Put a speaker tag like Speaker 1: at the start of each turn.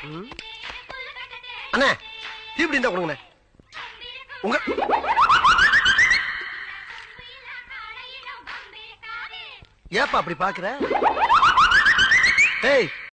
Speaker 1: அண்ணே தீப்பிடி இருந்தா கொடுங்கண்ணே. உங்க ஏப்பா அப்படி பாக்குற? ஏய்